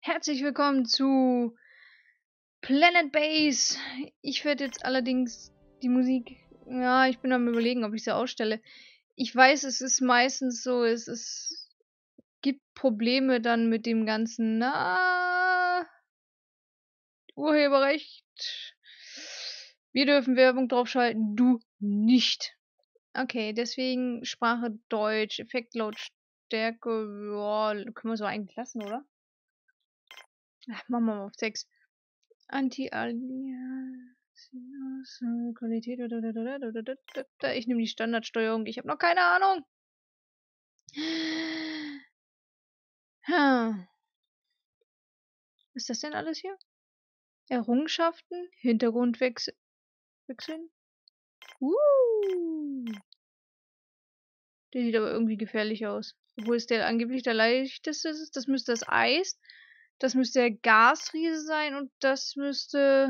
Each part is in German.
Herzlich willkommen zu Planet Base. Ich werde jetzt allerdings die Musik, ja, ich bin am Überlegen, ob ich sie ausstelle. Ich weiß, es ist meistens so, es gibt Probleme dann mit dem ganzen, Urheberrecht. Wir dürfen Werbung draufschalten, du nicht. Okay, deswegen Sprache Deutsch, Effektlautstärke, ja, können wir so eigentlich lassen, oder? Ach, machen wir mal auf 6. Anti-Alias, Qualität. Ich nehme die Standardsteuerung. Ich habe noch keine Ahnung. Was ist das denn alles hier? Errungenschaften, Hintergrund wechseln. Der sieht aber irgendwie gefährlich aus. Obwohl es der angeblich der leichteste ist. Das müsste das Eis. Das müsste der Gasriese sein. Und das müsste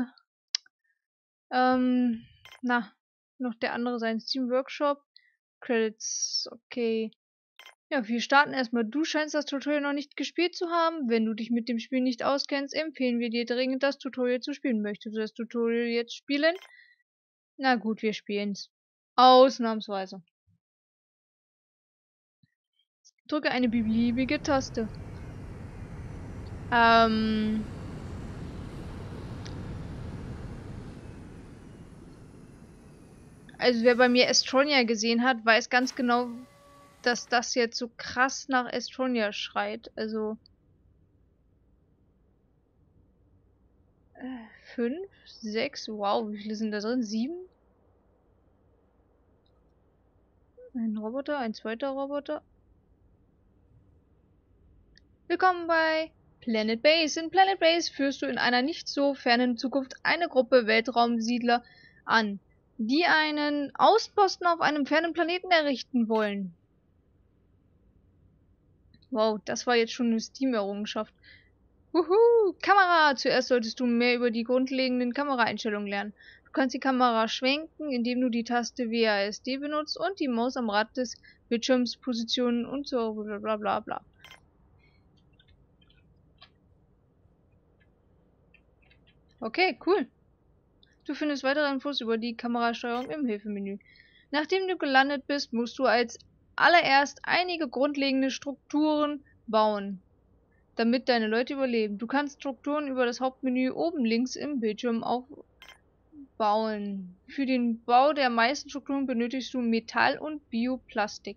noch der andere sein. Steam Workshop. Credits, okay. Ja, wir starten erstmal. Du scheinst das Tutorial noch nicht gespielt zu haben. Wenn du dich mit dem Spiel nicht auskennst, empfehlen wir dir dringend, das Tutorial zu spielen. Möchtest du das Tutorial jetzt spielen? Na gut, wir spielen's. Ausnahmsweise. Drücke eine beliebige Taste. Also wer bei mir Astronia gesehen hat, weiß ganz genau, dass das jetzt so krass nach Astronia schreit. Also 5, 6, wow, wie viele sind da drin? 7? Ein Roboter, ein zweiter Roboter. Willkommen bei Planet Base. In Planet Base führst du in einer nicht so fernen Zukunft eine Gruppe Weltraumsiedler an, die einen Außenposten auf einem fernen Planeten errichten wollen. Wow, das war jetzt schon eine Steam-Errungenschaft. Wuhu! Kamera! Zuerst solltest du mehr über die grundlegenden Kameraeinstellungen lernen. Du kannst die Kamera schwenken, indem du die Taste WASD benutzt und die Maus am Rad des Bildschirms positionieren und so bla bla bla. Okay, cool. Du findest weitere Infos über die Kamerasteuerung im Hilfemenü. Nachdem du gelandet bist, musst du als allererst einige grundlegende Strukturen bauen, damit deine Leute überleben. Du kannst Strukturen über das Hauptmenü oben links im Bildschirm aufbauen. Für den Bau der meisten Strukturen benötigst du Metall und Bioplastik.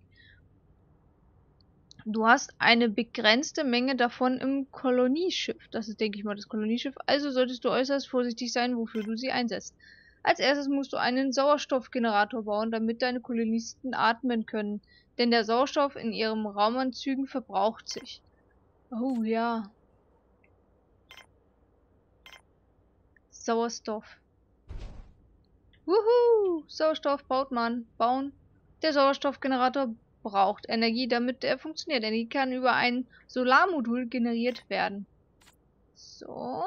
Du hast eine begrenzte Menge davon im Kolonieschiff. Das ist, denke ich mal, das Kolonieschiff. Also solltest du äußerst vorsichtig sein, wofür du sie einsetzt. Als erstes musst du einen Sauerstoffgenerator bauen, damit deine Kolonisten atmen können. Denn der Sauerstoff in ihren Raumanzügen verbraucht sich. Oh ja. Sauerstoff. Wuhu! Sauerstoff baut man. Bauen. Der Sauerstoffgenerator braucht Energie, damit er funktioniert. Energie kann über ein Solarmodul generiert werden. So.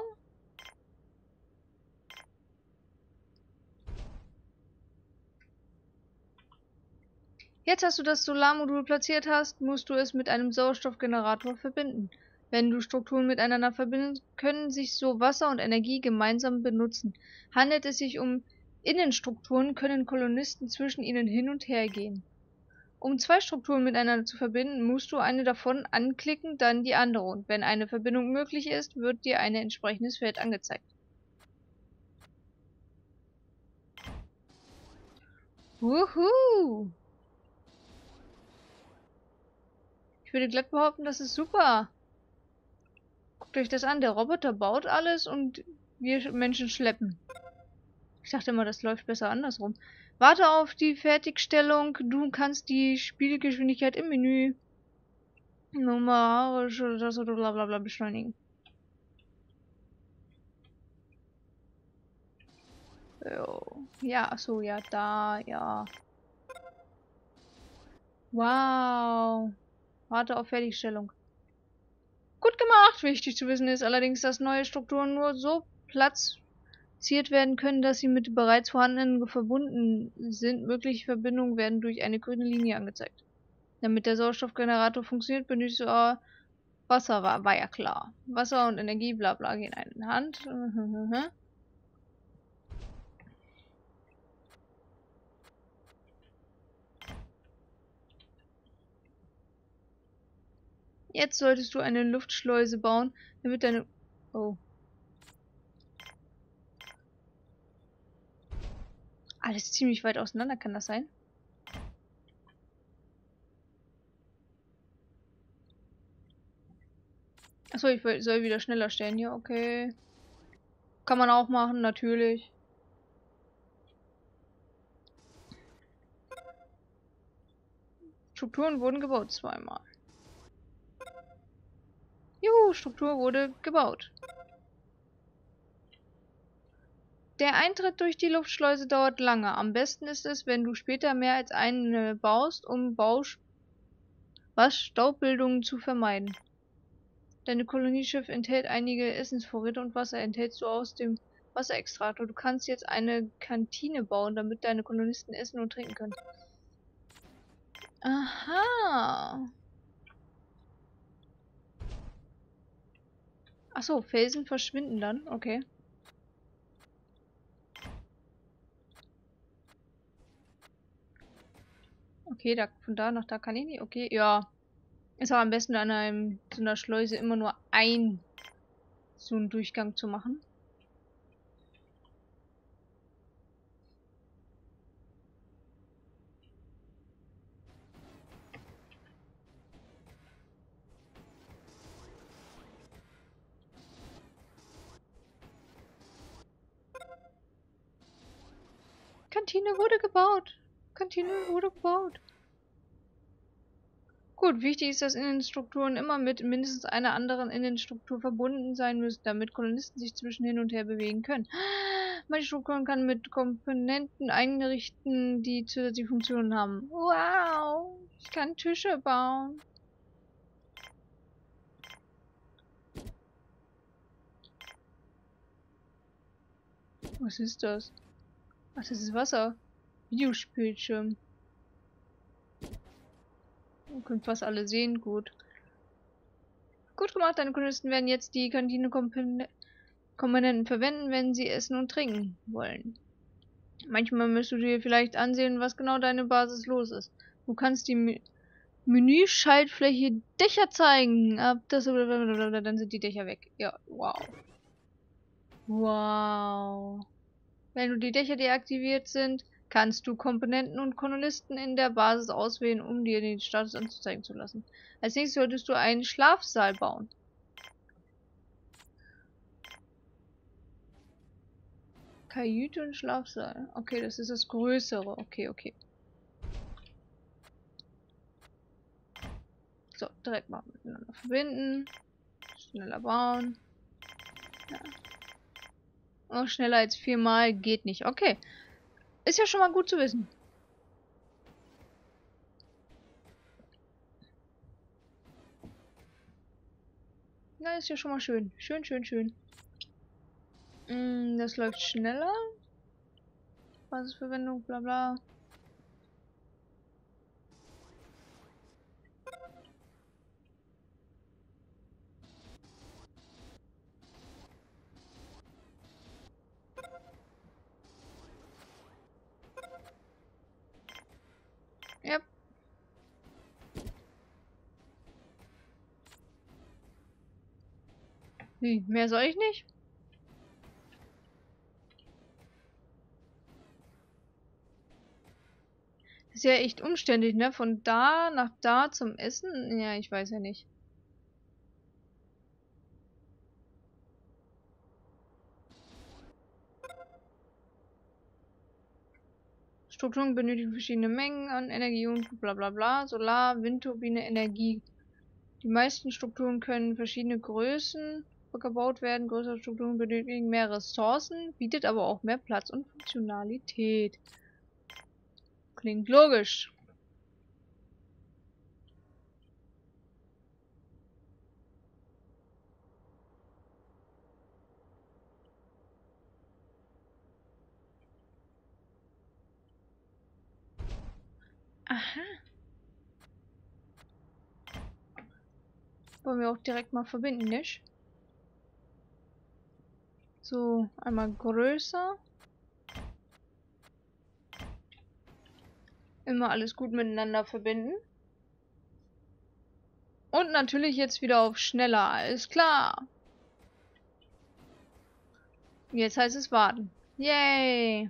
Jetzt hast du das Solarmodul platziert hast, musst du es mit einem Sauerstoffgenerator verbinden. Wenn du Strukturen miteinander verbindest, können sich so Wasser und Energie gemeinsam benutzen. Handelt es sich um Innenstrukturen, können Kolonisten zwischen ihnen hin und her gehen. Um zwei Strukturen miteinander zu verbinden, musst du eine davon anklicken, dann die andere. Und wenn eine Verbindung möglich ist, wird dir ein entsprechendes Feld angezeigt. Wuhu! Ich würde glatt behaupten, das ist super. Guckt euch das an, der Roboter baut alles und wir Menschen schleppen. Ich dachte immer, das läuft besser andersrum. Warte auf die Fertigstellung. Du kannst die Spielgeschwindigkeit im Menü nummerisch oder blablabla beschleunigen. Jo. Ja, achso, ja, da, ja. Wow. Warte auf Fertigstellung. Gut gemacht. Wichtig zu wissen ist allerdings, dass neue Strukturen nur so platziert werden können, dass sie mit bereits vorhandenen verbunden sind. Mögliche Verbindungen werden durch eine grüne Linie angezeigt. Damit der Sauerstoffgenerator funktioniert, benötigst du Wasser war ja klar. Wasser und Energie, bla bla, gehen Hand in Hand. Jetzt solltest du eine Luftschleuse bauen, damit deine... Oh. Alles ziemlich weit auseinander, kann das sein? Achso, soll wieder schneller stellen hier, okay. Kann man auch machen, natürlich. Strukturen wurden gebaut, zweimal. Juhu, Struktur wurde gebaut. Der Eintritt durch die Luftschleuse dauert lange. Am besten ist es, wenn du später mehr als eine baust, um Staubbildungen zu vermeiden. Deine Kolonieschiff enthält einige Essensvorräte und Wasser enthältst du aus dem Wasserextraktor. Du kannst jetzt eine Kantine bauen, damit deine Kolonisten essen und trinken können. Aha. Achso, Felsen verschwinden dann. Okay. Okay, von da nach da kann ich nicht. Okay, ja. Ist auch am besten an so einer Schleuse immer nur so einen Durchgang zu machen. Kantine wurde gebaut. Kantine wurde gebaut. Gut, wichtig ist, dass Innenstrukturen immer mit mindestens einer anderen Innenstruktur verbunden sein müssen, damit Kolonisten sich zwischen hin und her bewegen können. Manche Strukturen kann mit Komponenten einrichten, die zusätzliche Funktionen haben. Wow, ich kann Tische bauen. Was ist das? Ach, das ist Wasser. Videospielschirm. Ihr könnt fast alle sehen, gut. Gut gemacht, deine Kolonisten werden jetzt die Kantine-Komponenten verwenden, wenn sie essen und trinken wollen. Manchmal müsst du dir vielleicht ansehen, was genau deine Basis los ist. Du kannst die Menü-Schaltfläche Dächer zeigen. Ab das dann sind die Dächer weg. Ja, wow. Wow. Wenn du die Dächer deaktiviert sind, kannst du Komponenten und Kolonisten in der Basis auswählen, um dir den Status anzuzeigen zu lassen. Als nächstes solltest du einen Schlafsaal bauen. Kajüte und Schlafsaal. Okay, das ist das Größere. Okay, okay. So, direkt mal miteinander verbinden. Schneller bauen. Ja. Oh, schneller als 4-mal geht nicht. Okay. Ist ja schon mal gut zu wissen. Na, ist ja schon mal schön. Schön, schön, schön. Das läuft schneller. Basisverwendung, bla bla. Ja. Wie, mehr soll ich nicht? Ist ja echt umständlich, ne? Von da nach da zum Essen? Ja, ich weiß ja nicht. Strukturen benötigen verschiedene Mengen an Energie und bla bla bla. Solar, Windturbine, Energie. Die meisten Strukturen können verschiedene Größen gebaut werden. Größere Strukturen benötigen mehr Ressourcen, bietet aber auch mehr Platz und Funktionalität. Klingt logisch. Aha. Wollen wir auch direkt mal verbinden, nicht? So, einmal größer. Immer alles gut miteinander verbinden. Und natürlich jetzt wieder auf schneller, alles klar. Jetzt heißt es warten. Yay!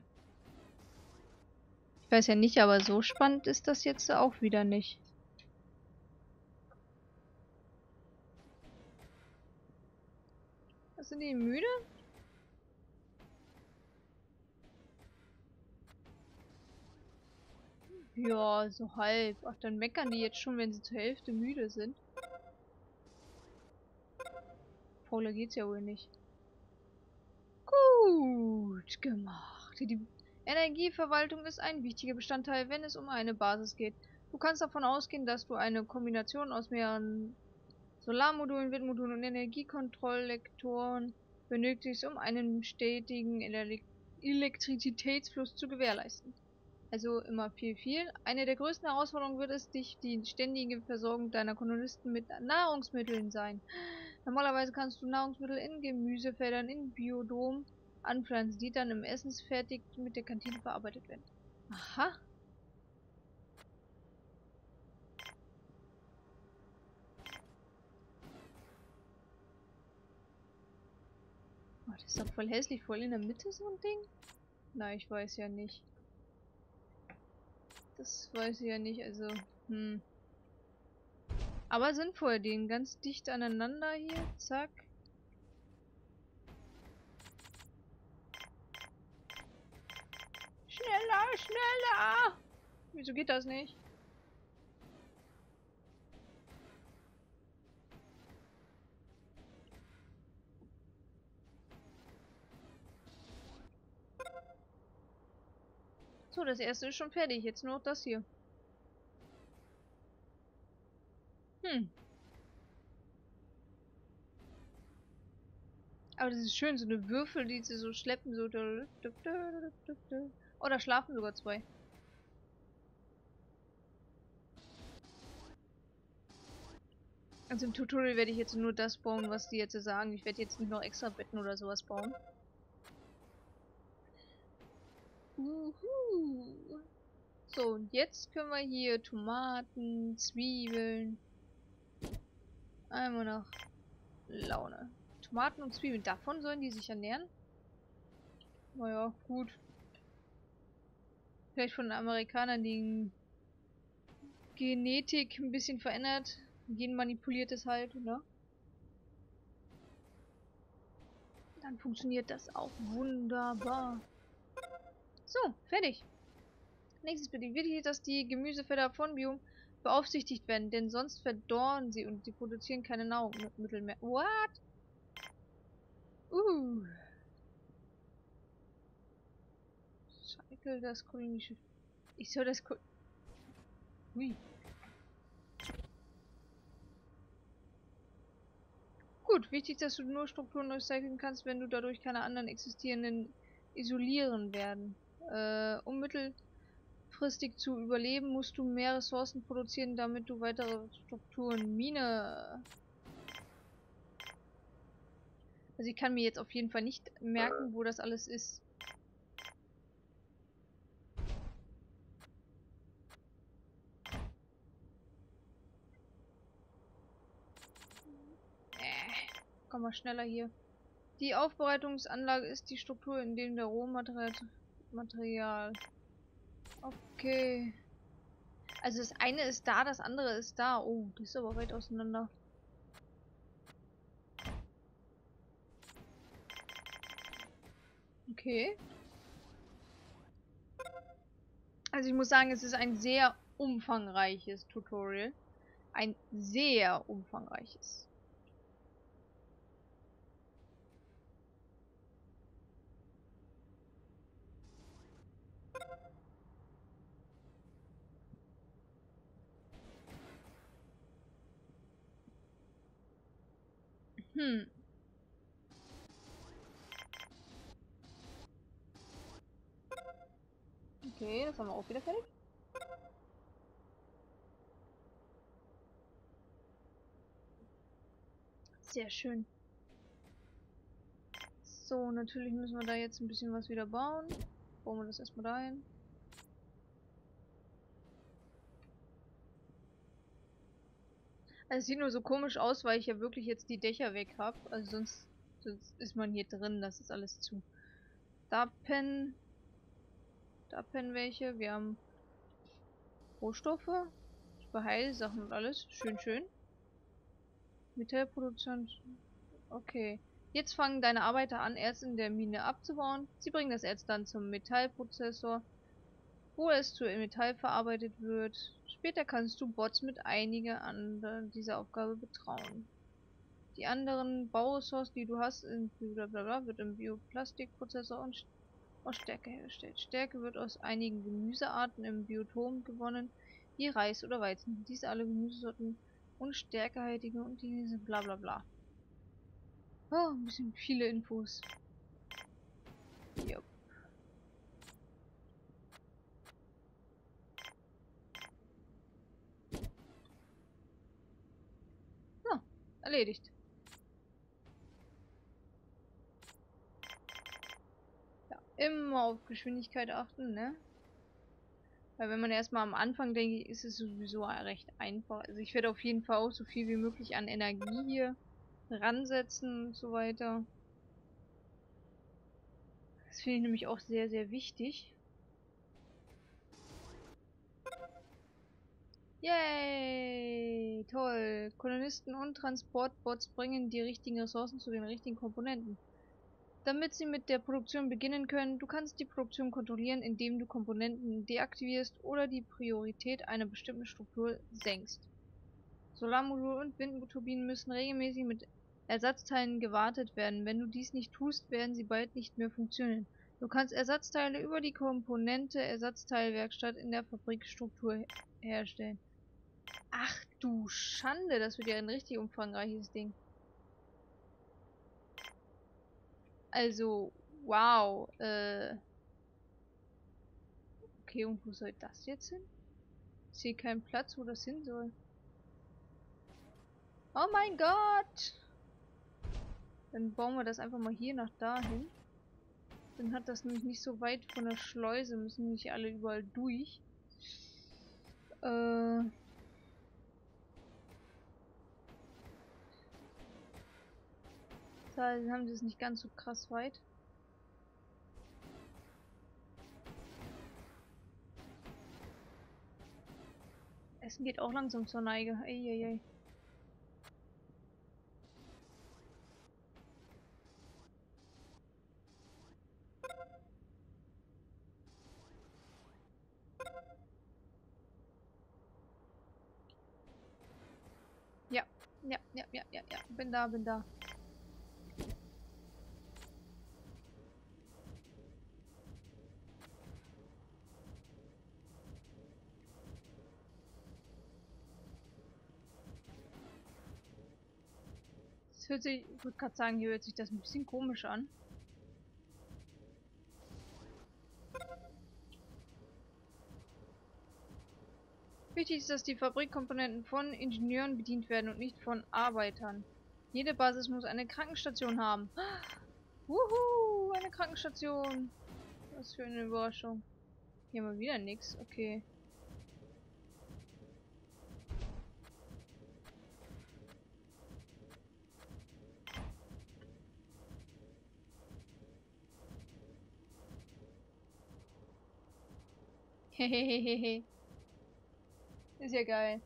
Ich weiß ja nicht, aber so spannend ist das jetzt auch wieder nicht. Sind die müde? Ja, so halb. Ach, dann meckern die jetzt schon, wenn sie zur Hälfte müde sind. Fauler geht's ja wohl nicht. Gut gemacht. Die Energieverwaltung ist ein wichtiger Bestandteil, wenn es um eine Basis geht. Du kannst davon ausgehen, dass du eine Kombination aus mehreren Solarmodulen, Windmodulen und Energiekontrolllektoren benötigst, um einen stetigen Elektrizitätsfluss zu gewährleisten. Also immer viel. Eine der größten Herausforderungen wird es dich die ständige Versorgung deiner Kolonisten mit Nahrungsmitteln sein. Normalerweise kannst du Nahrungsmittel in Gemüsefeldern in Biodomen anpflanzen, die dann im Essensfertig mit der Kantine verarbeitet werden. Aha. Oh, das ist doch voll hässlich, voll in der Mitte so ein Ding. Na, ich weiß ja nicht. Das weiß ich ja nicht, also, Aber sinnvoll, den ganz dicht aneinander hier, zack. Schneller, schneller! Wieso geht das nicht? So, das erste ist schon fertig, jetzt nur noch das hier. Aber das ist schön, so eine Würfel, die sie so schleppen, so. Oh, da schlafen sogar zwei. Also im Tutorial werde ich jetzt nur das bauen, was die jetzt sagen. Ich werde jetzt nicht noch extra Betten oder sowas bauen. Uhu. So, und jetzt können wir hier Tomaten, Zwiebeln. Einmal nach Laune. Tomaten und Zwiebeln, davon sollen die sich ernähren? Naja, gut. Vielleicht von den Amerikanern die Genetik ein bisschen verändert. Genmanipuliert ist halt, ne? Dann funktioniert das auch wunderbar. So, fertig. Nächstes bitte. Wichtig ist, dass die Gemüsefelder von Biom beaufsichtigt werden, denn sonst verdorren sie und sie produzieren keine Nahrungsmittel mehr. What? Uh. Scheikel das kolonische. Ich soll das Ui. Gut, wichtig, dass du nur Strukturen recyceln kannst, wenn du dadurch keine anderen existierenden isolieren werden. Um mittelfristig zu überleben, musst du mehr Ressourcen produzieren, damit du weitere Strukturen Mine. Also ich kann mir jetzt auf jeden Fall nicht merken, wo das alles ist. Komm mal schneller hier. Die Aufbereitungsanlage ist die Struktur, in dem der Rohmaterial. Okay. Also das eine ist da, das andere ist da. Oh, das ist aber weit auseinander. Okay. Also ich muss sagen, es ist ein sehr umfangreiches Tutorial. Ein sehr umfangreiches. Hm. Okay, das haben wir auch wieder fertig. Sehr schön. So, natürlich müssen wir da jetzt ein bisschen was wieder bauen. Bauen wir das erstmal dahin. Also es sieht nur so komisch aus, weil ich ja wirklich jetzt die Dächer weg habe. Also sonst ist man hier drin, das ist alles zu. Da pennen welche. Wir haben Rohstoffe, für Heilsachen und alles. Schön, schön. Metallproduktion. Okay. Jetzt fangen deine Arbeiter an, Erz in der Mine abzubauen. Sie bringen das Erz dann zum Metallprozessor, wo es zu Metall verarbeitet wird. Später kannst du Bots mit einigen anderen dieser Aufgabe betrauen. Die anderen Bauressourcen, die du hast, in blablabla, wird im Bioplastikprozessor und aus Stärke hergestellt. Stärke wird aus einigen Gemüsearten im Biotom gewonnen, wie Reis oder Weizen. Diese alle Gemüsesorten und stärkehaltige und diese bla bla bla. Oh, ein bisschen viele Infos. Yep. Ja, erledigt. Ja, immer auf Geschwindigkeit achten, ne? Weil wenn man erstmal am Anfang denke ich, ist es sowieso recht einfach. Also ich werde auf jeden Fall auch so viel wie möglich an Energie hier ransetzen und so weiter. Das finde ich nämlich auch sehr, sehr wichtig. Yay! Toll! Kolonisten und Transportbots bringen die richtigen Ressourcen zu den richtigen Komponenten. Damit sie mit der Produktion beginnen können, du kannst die Produktion kontrollieren, indem du Komponenten deaktivierst oder die Priorität einer bestimmten Struktur senkst. Solarmodule und Windturbinen müssen regelmäßig mit Ersatzteilen gewartet werden. Wenn du dies nicht tust, werden sie bald nicht mehr funktionieren. Du kannst Ersatzteile über die Komponente Ersatzteilwerkstatt in der Fabrikstruktur herstellen. Ach du Schande, das wird ja ein richtig umfangreiches Ding. Also, wow. Okay, und wo soll das jetzt hin? Ich sehe keinen Platz, wo das hin soll. Oh mein Gott! Dann bauen wir das einfach mal hier nach dahin. Dann hat das nämlich nicht so weit von der Schleuse, müssen nicht alle überall durch. Da haben sie es nicht ganz so krass weit. Essen geht auch langsam zur Neige. Eieiei. Ja, ja. Bin da, bin da. Das hört sich, ich würde gerade sagen, hier hört sich das ein bisschen komisch an. Wichtig ist, dass die Fabrikkomponenten von Ingenieuren bedient werden und nicht von Arbeitern. Jede Basis muss eine Krankenstation haben. Wuhu, eine Krankenstation. Was für eine Überraschung. Hier haben wir wieder nichts. Okay. Hehehehe. Ist ja geil.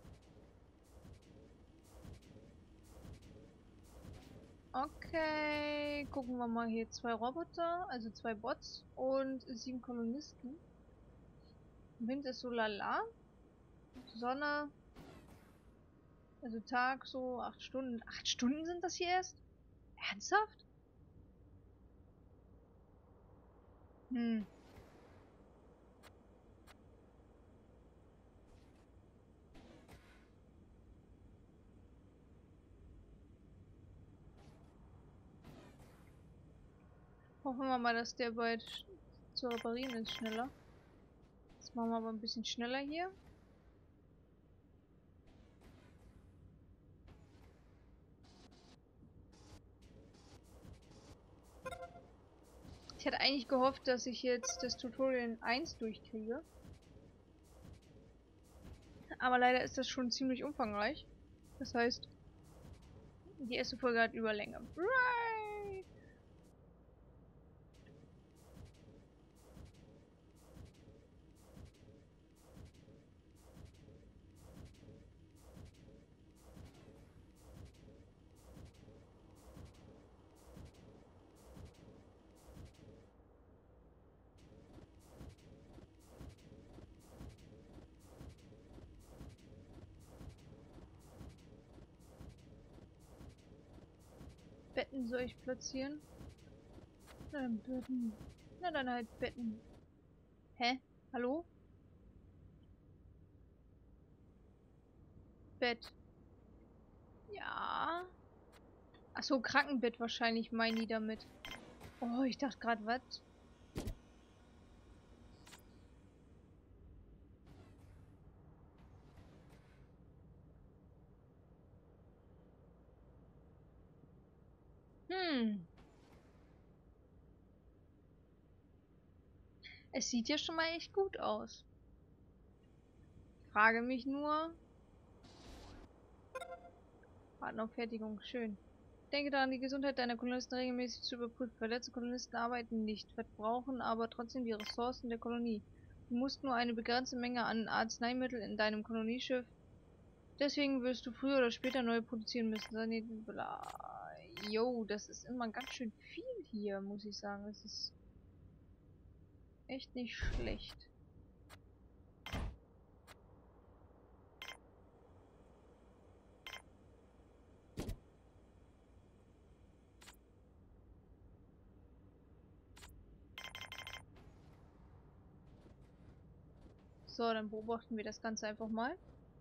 Okay, gucken wir mal hier. 2 Roboter, also 2 Bots und 7 Kolonisten. Wind ist so lala. Sonne, also Tag so 8 Stunden. 8 Stunden sind das hier erst? Ernsthaft? Hm. Hoffen wir mal, dass der bald zu reparieren ist schneller. Das machen wir aber ein bisschen schneller hier. hatte eigentlich gehofft, dass ich jetzt das Tutorial in 1 durchkriege. Aber leider ist das schon ziemlich umfangreich. Das heißt, die erste Folge hat Überlänge. Right. Betten soll ich platzieren? Na dann Betten. Na dann halt Betten. Hä? Hallo? Bett. Ja. Achso, Krankenbett wahrscheinlich meinen die damit. Oh, ich dachte gerade, was? Hm. Es sieht ja schon mal echt gut aus. Frage mich nur. Warten auf Fertigung. Schön. Denke daran, die Gesundheit deiner Kolonisten regelmäßig zu überprüfen. Verletzte Kolonisten arbeiten nicht, verbrauchen aber trotzdem die Ressourcen der Kolonie. Du musst nur eine begrenzte Menge an Arzneimitteln in deinem Kolonieschiff. Deswegen wirst du früher oder später neue produzieren müssen. Bla. Jo, das ist immer ganz schön viel hier, muss ich sagen. Das ist echt nicht schlecht. So, dann beobachten wir das Ganze einfach mal.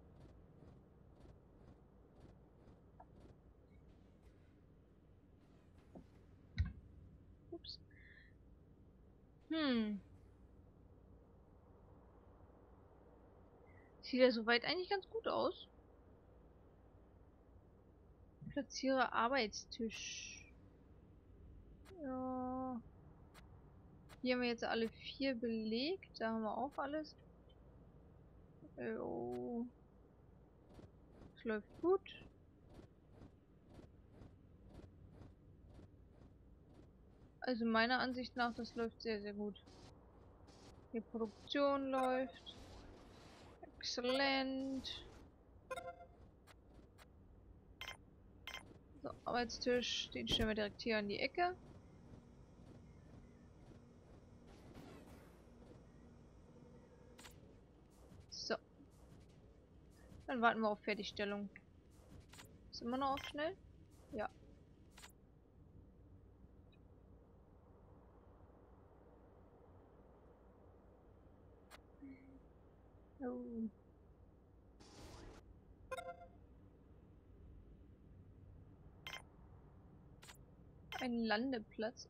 Ups. Sieht ja soweit eigentlich ganz gut aus. Platziere Arbeitstisch. Ja. Hier haben wir jetzt alle 4 belegt. Da haben wir auch alles. Jo. Es läuft gut. Also meiner Ansicht nach, das läuft sehr, sehr gut. Die Produktion läuft. Exzellent. So, Arbeitstisch. Den stellen wir direkt hier an die Ecke. So. Dann warten wir auf Fertigstellung. Ist immer noch auf schnell? Ja. Oh. Ein Landeplatz.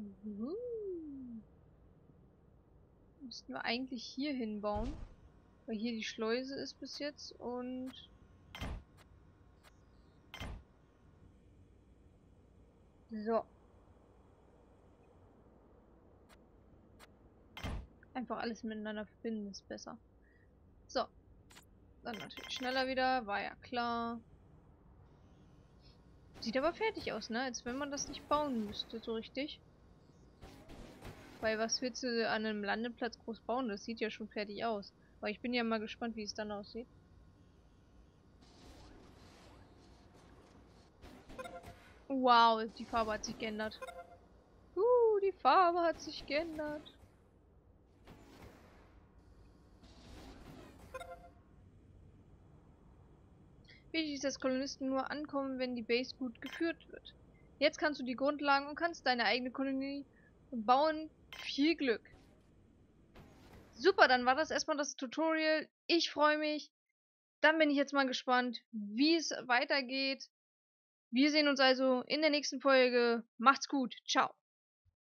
Müssten wir eigentlich hier hinbauen. Weil hier die Schleuse ist bis jetzt und... So. Einfach alles miteinander verbinden ist besser. So. Dann natürlich schneller wieder, war ja klar. Sieht aber fertig aus, ne? Als wenn man das nicht bauen müsste, so richtig. Weil was willst du an einem Landeplatz groß bauen? Das sieht ja schon fertig aus. Aber ich bin ja mal gespannt, wie es dann aussieht. Wow, die Farbe hat sich geändert. Die Farbe hat sich geändert. Wichtig ist, dass Kolonisten nur ankommen, wenn die Base gut geführt wird. Jetzt kannst du die Grundlagen und kannst deine eigene Kolonie bauen. Viel Glück! Super, dann war das erstmal das Tutorial. Ich freue mich. Dann bin ich jetzt mal gespannt, wie es weitergeht. Wir sehen uns also in der nächsten Folge. Macht's gut. Ciao.